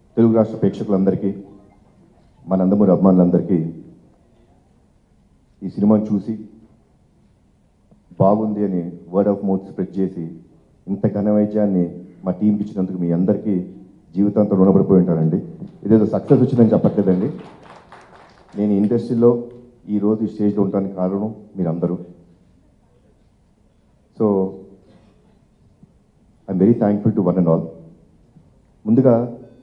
తెలుగు రాష్ట్ర ప్రేక్షకులందరికీ మా నందమూరి అభిమానులందరికీ ఈ సినిమాను చూసి బాగుంది అని వర్డ్ ఆఫ్ మౌత్ స్ప్రెడ్ చేసి ఇంత ఘనవైద్యాన్ని మా టీంకి ఇచ్చినందుకు మీ అందరికీ జీవితాంతం రుణపడిపోయి ఉంటారండి. ఇదేదో సక్సెస్ వచ్చిందని చెప్పట్లేదండి. నేను ఇండస్ట్రీలో ఈరోజు ఈ స్టేజ్లో ఉండడానికి కారణం మీరందరూ. So I'm very thankful to one and all. ముందుగా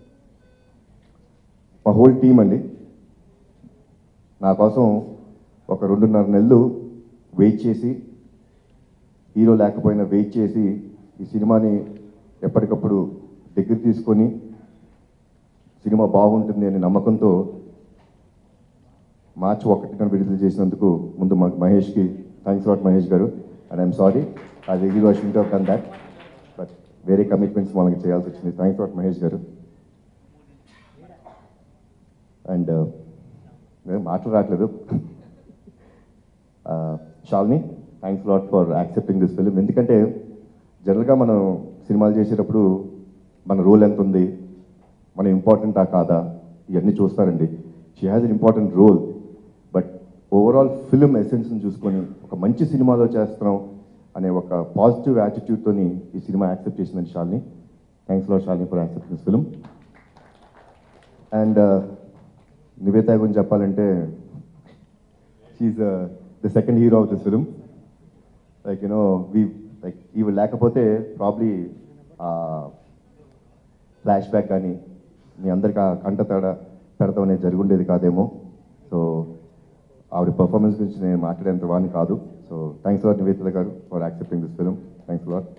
మా హోల్ టీం అండి, నా కోసం ఒక 2.5 నెలలు వెయిట్ చేసి, హీరో లేకపోయినా వెయిట్ చేసి ఈ సినిమాని ఎప్పటికప్పుడు దగ్గర తీసుకొని సినిమా బాగుంటుంది అనే నమ్మకంతో మార్చి 1న విడుదల చేసినందుకు ముందు మహేష్కి థ్యాంక్స్ లాట్ మహేష్ గారు. అండ్ ఐఎమ్ సారీ, అది hero should have done that, but వేరే కమిట్మెంట్స్ మనకి చేయాల్సి వచ్చింది. థ్యాంక్స్ లాట్ మహేష్ గారు. అండ్ మేము మాటలు రావట్లేదు. Shalini, thanks lot for accepting this film. ఎందుకంటే జనరల్గా మనం సినిమాలు చేసేటప్పుడు మన రోల్ ఎంత ఉంది, మనం ఇంపార్టెంటా కాదా, ఇవన్నీ చూస్తారండి. She has an important role, but overall film ఎసెన్స్ని చూసుకొని ఒక మంచి సినిమాలో చేస్తున్నాం అనే ఒక పాజిటివ్ యాటిట్యూడ్తోని ఈ సినిమా యాక్సెప్ట్ చేసిందండి Shalini. Thanks lot Shalini for accepting this film. And Nivetha గురించి చెప్పాలంటే she's the second hero of this film. Like you know like ఇవి లేకపోతే ప్రాబ్లీ ఫ్లాష్ బ్యాక్ కానీ మీ అందరికీ ఆ కంట తేడ పెడతాం అనేది జరుగుండేది కాదేమో. సో ఆవిడ పర్ఫార్మెన్స్ గురించి నేను మాట్లాడేంత వాడిని కాదు. సో థ్యాంక్స్ లాట్ నివేత గారు for accepting this film. Thanks lot.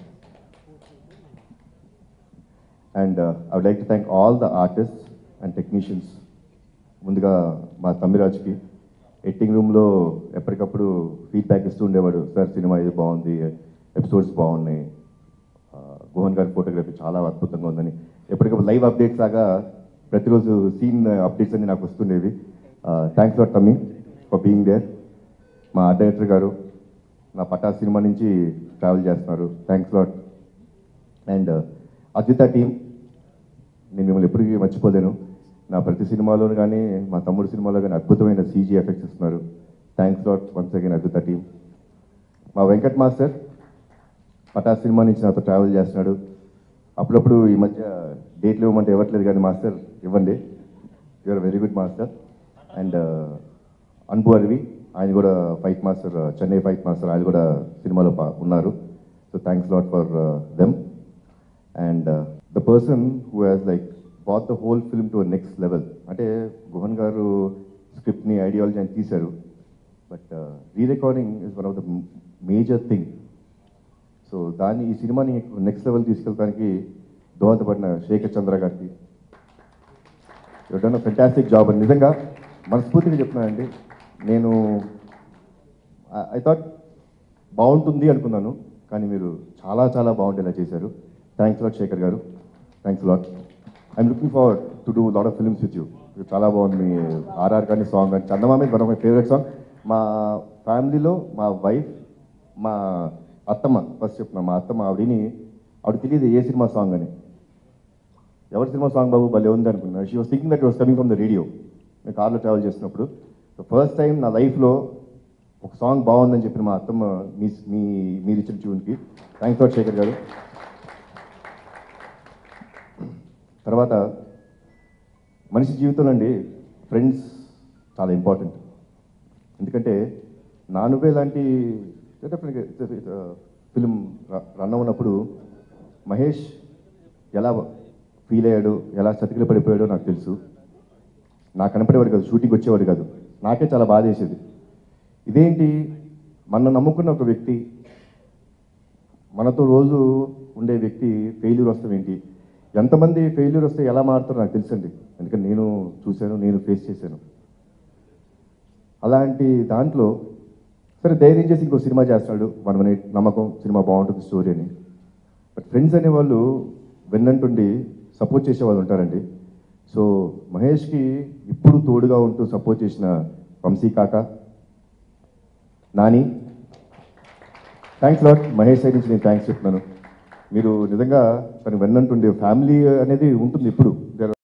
And I would like to thank all the artists and technicians. ముందుగా మా తమ్మిరాజ్కి ఎడిటింగ్ రూమ్లో ఎప్పటికప్పుడు ఫీడ్బ్యాక్ ఇస్తూ ఉండేవాడు. సార్ సినిమా ఇది బాగుంది, ఎపిసోడ్స్ బాగున్నాయి, గోహన్ గారి ఫోటోగ్రఫీ చాలా అద్భుతంగా ఉందని ఎప్పటికప్పుడు లైవ్ అప్డేట్స్ లాగా ప్రతిరోజు సీన్ అప్డేట్స్ అన్ని నాకు వస్తుండేవి. Thanks lot Thammi for being there. మా డైరెక్టర్ గారు నా పటా సినిమా నుంచి ట్రావెల్ చేస్తున్నారు. Thanks lot. And Advitha team, నేను మిమ్మల్ని ఎప్పటికీ మర్చిపోలేను. నా ప్రతి సినిమాలోనూ కానీ మా తమ్ముడు సినిమాలో కానీ అద్భుతమైన CG ఎఫెక్ట్స్ ఇస్తున్నారు. Thanks lot once again Adbhuta team. మా వెంకట్ మాస్టర్ పటా సినిమా నుంచి నాతో ట్రావెల్ చేస్తున్నాడు. అప్పుడప్పుడు ఈ మధ్య డేట్లు ఇవ్వమంటే ఇవ్వట్లేదు, కానీ మాస్టర్ ఇవ్వండి, you're very good master. And Anbu Arivu, ఆయన కూడా fight master, Chennai fight master, ఆయన కూడా సినిమాలో ఉన్నారు. So thanks lot for them. And the person who has like brought the whole film to next level. అంటే గోహన్ గారు స్క్రిప్ట్ని, ఐడియాలజీ అని తీశారు, but rerecording is one of the major thing. So దాన్ని, ఈ సినిమాని నెక్స్ట్ లెవెల్ తీసుకెళ్ళడానికి దోహదపడిన శేఖర్ చంద్ర గారికి you done a fantastic job అని నిజంగా మనస్ఫూర్తిగా చెప్తున్నానండి. నేను ఐ థాట్ బాగుంటుంది అనుకున్నాను, కానీ మీరు చాలా చాలా బాగుండేలా చేశారు. థ్యాంక్స్ లాట్ శేఖర్ గారు. Thanks lot. I'm looking forward to do lot of films with you. చాలా బాగుంది మీ ఆర్ఆర్ కానీ సాంగ్ కానీ. Chandamama is one of my favourite song. మా ఫ్యామిలీలో మా వైఫ్, మా అత్తమ్మ, ఫస్ట్ చెప్తున్నా, మా అత్తమ్మ ఆవిడ తెలియదు ఏ సినిమా సాంగ్ అని. ఎవరి సినిమా సాంగ్ బాబు భలే ఉంది అనుకున్నా. She was thinking that was coming from the radio. నేను కార్లో ట్రావెల్ చేస్తున్నప్పుడు ఫస్ట్ టైం నా లైఫ్లో ఒక సాంగ్ బాగుందని చెప్పిన మా అత్తమ్మ మీరు ఇచ్చిన ట్యూన్కి. థ్యాంక్స్ లాట్ శేఖర్ గారు. తర్వాత మనిషి జీవితంలో అండి ఫ్రెండ్స్ చాలా ఇంపార్టెంట్. ఎందుకంటే నానుబే లాంటి ఫిలిం రన్ అవునప్పుడు మహేష్ ఎలా ఫీల్ అయ్యాడు, ఎలా చతికిల పడిపోయాడో నాకు తెలుసు. నాకు కనపడేవాడు కాదు, షూటింగ్ వచ్చేవాడు కాదు. నాకే చాలా బాధ వేసేది. ఇదేంటి, మన నమ్ముకున్న ఒక వ్యక్తి, మనతో రోజు ఉండే వ్యక్తి ఫెయిల్యూర్ వస్తాం ఏంటి? ఎంతమంది ఫెయిల్యూర్ వస్తే ఎలా మారుతారో నాకు తెలుసండి. ఎందుకంటే నేను చూశాను, నేను ఫేస్ చేశాను. అలాంటి దాంట్లో సరే ధైర్యం చేసి ఇంకో సినిమా చేస్తాడు, మనమనే నమ్మకం, సినిమా బాగుంటుంది స్టోరీ అని. బట్ ఫ్రెండ్స్ అనేవాళ్ళు వెన్నంటుండి సపోర్ట్ చేసేవాళ్ళు ఉంటారండి. సో మహేష్కి ఇప్పుడు తోడుగా ఉంటూ సపోర్ట్ చేసిన Vamsi Kaka, Nani, thanks lot. Mahesh side నుంచి నేను థ్యాంక్స్ చెప్తున్నాను. మీరు నిజంగా తను వెన్నంటుండే ఫ్యామిలీ అనేది ఉంటుంది ఇప్పుడు.